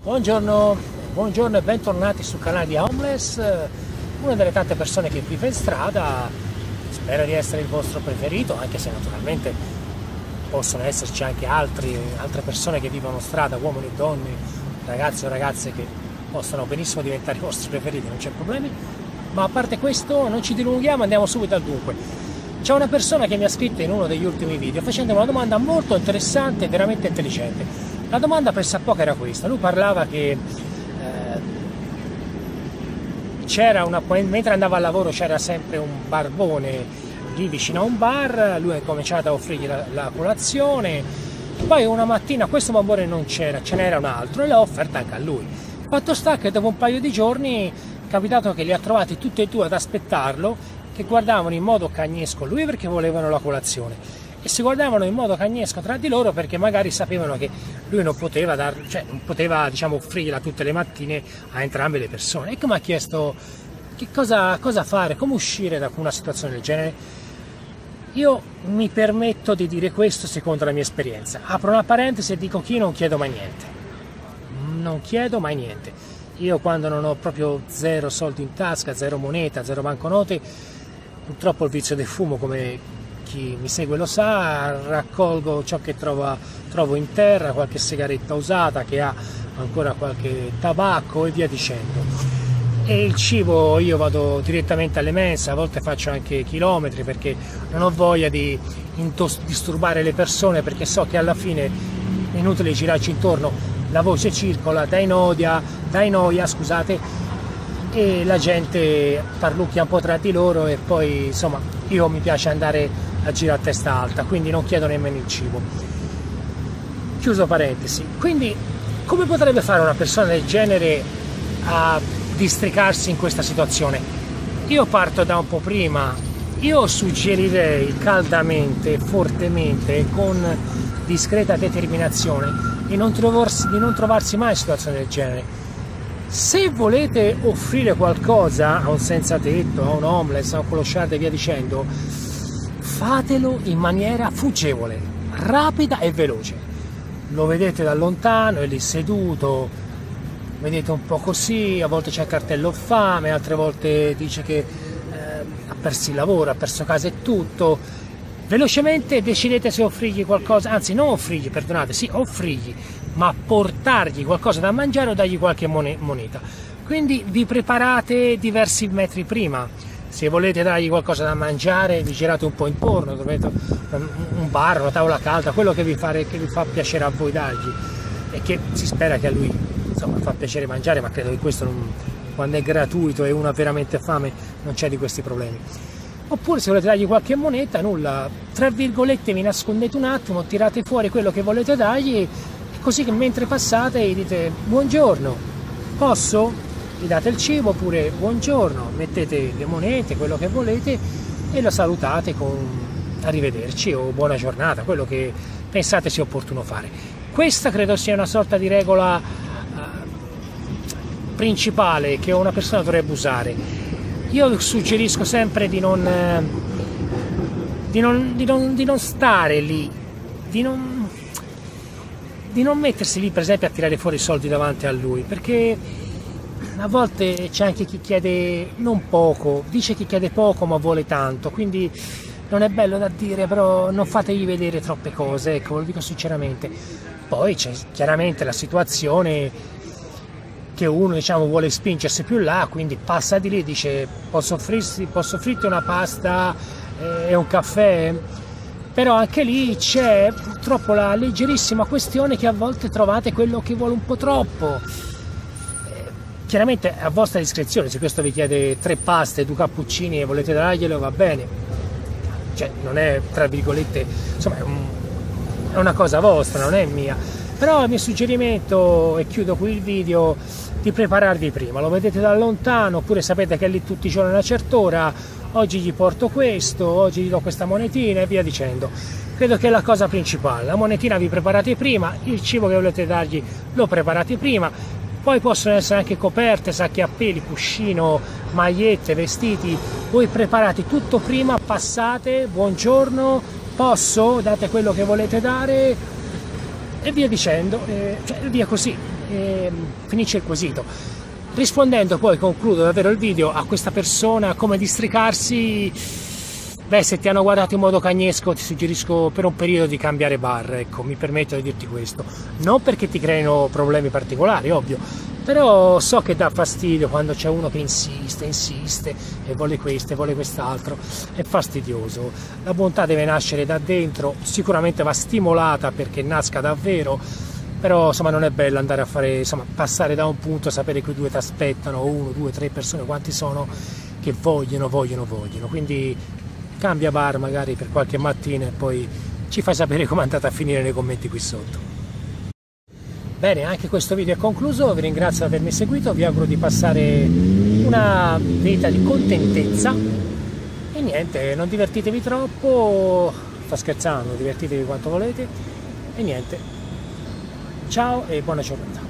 Buongiorno, buongiorno e bentornati sul canale di Homeless, una delle tante persone che vive in strada. Spero di essere il vostro preferito, anche se naturalmente possono esserci anche altre persone che vivono in strada, uomini e donne, ragazzi o ragazze che possono benissimo diventare i vostri preferiti, non c'è problemi. Ma a parte questo non ci dilunghiamo, andiamo subito al dunque. C'è una persona che mi ha scritto in uno degli ultimi video facendo una domanda molto interessante e veramente intelligente. La domanda pressappoco era questa: lui parlava che mentre andava al lavoro c'era sempre un barbone lì vicino a un bar, lui ha cominciato a offrirgli la colazione, poi una mattina questo barbone non c'era, ce n'era un altro e l'ha offerta anche a lui. Fatto sta che dopo un paio di giorni è capitato che li ha trovati tutti e due ad aspettarlo, che guardavano in modo cagnesco lui perché volevano la colazione e si guardavano in modo cagnesco tra di loro perché magari sapevano che lui non poteva diciamo, offrirla tutte le mattine a entrambe le persone. Ecco, mi ha chiesto che cosa fare, come uscire da una situazione del genere. Io mi permetto di dire questo secondo la mia esperienza. Apro una parentesi e dico che io non chiedo mai niente. Non chiedo mai niente. Io quando non ho proprio zero soldi in tasca, zero moneta, zero banconote, purtroppo il vizio del fumo, come chi mi segue lo sa, raccolgo ciò che trovo in terra, qualche sigaretta usata che ha ancora qualche tabacco e via dicendo. E il cibo io vado direttamente alle mense, a volte faccio anche chilometri perché non ho voglia di disturbare le persone, perché so che alla fine è inutile girarci intorno, la voce circola, dai noia, e la gente parlucchia un po' tra di loro e poi insomma io mi piace andare a girare a testa alta, quindi non chiedo nemmeno il cibo. Chiuso parentesi. Quindi come potrebbe fare una persona del genere a districarsi in questa situazione? Io parto da un po' prima. Io suggerirei caldamente, fortemente, con discreta determinazione di non trovarsi mai in situazioni del genere. Se volete offrire qualcosa a un senza tetto, a un homeless, a un clochard e via dicendo, fatelo in maniera fuggevole, rapida e veloce. Lo vedete da lontano, è lì seduto, vedete un po' così, a volte c'è il cartello fame, altre volte dice che ha perso il lavoro, ha perso casa e tutto. Velocemente decidete se offrirgli qualcosa, anzi non offrirgli, perdonate, sì, offrirgli, ma portargli qualcosa da mangiare o dargli qualche moneta. Quindi vi preparate diversi metri prima. Se volete dargli qualcosa da mangiare, vi girate un po' intorno, trovate un bar, una tavola calda, quello che vi fa piacere a voi dargli e che si spera che a lui insomma fa piacere mangiare, ma credo che questo quando è gratuito e uno ha veramente fame non c'è di questi problemi. Oppure se volete dargli qualche moneta, nulla, tra virgolette vi nascondete un attimo, tirate fuori quello che volete dargli e così che mentre passate gli dite buongiorno, posso? Gli date il cibo oppure buongiorno, mettete le monete, quello che volete e lo salutate con arrivederci o buona giornata, quello che pensate sia opportuno fare. Questa credo sia una sorta di regola principale che una persona dovrebbe usare. Io suggerisco sempre di non stare lì, di non mettersi lì per esempio a tirare fuori i soldi davanti a lui, perché a volte c'è anche chi chiede non poco, dice che chiede poco ma vuole tanto, quindi non è bello da dire, però non fategli vedere troppe cose, ecco, ve lo dico sinceramente. Poi c'è chiaramente la situazione che uno diciamo vuole spingersi più là, quindi passa di lì e dice posso offrirti una pasta e un caffè? Però anche lì c'è purtroppo la leggerissima questione che a volte trovate quello che vuole un po' troppo. Chiaramente a vostra discrezione, se questo vi chiede 3 paste, 2 cappuccini e volete darglielo, va bene, cioè non è tra virgolette, insomma è una cosa vostra, non è mia. Però il mio suggerimento, e chiudo qui il video, di prepararvi prima. Lo vedete da lontano oppure sapete che è lì tutti i giorni a una certa ora, oggi gli porto questo, oggi gli do questa monetina e via dicendo. Credo che è la cosa principale. La monetina vi preparate prima, il cibo che volete dargli lo preparate prima, poi possono essere anche coperte, sacchi a peli, cuscino, magliette, vestiti. Voi preparate tutto prima, passate, buongiorno, posso? Date quello che volete dare e via dicendo, cioè via così. e finisce il quesito. Rispondendo poi, concludo davvero il video, a questa persona come districarsi. Beh, se ti hanno guardato in modo cagnesco ti suggerisco per un periodo di cambiare bar, ecco, mi permetto di dirti questo. Non perché ti creino problemi particolari, ovvio, però so che dà fastidio quando c'è uno che insiste e vuole questo e vuole quest'altro, è fastidioso. La bontà deve nascere da dentro, sicuramente va stimolata perché nasca davvero, però insomma non è bello andare a fare, insomma, passare da un punto, sapere che due ti aspettano, 1, 2, 3 persone, quanti sono, che vogliono, quindi cambia bar magari per qualche mattina e poi ci fai sapere com'è andata a finire nei commenti qui sotto. Bene, anche questo video è concluso, vi ringrazio di avermi seguito, vi auguro di passare una vita di contentezza e niente, non divertitevi troppo, sto scherzando, divertitevi quanto volete e niente, ciao e buona giornata.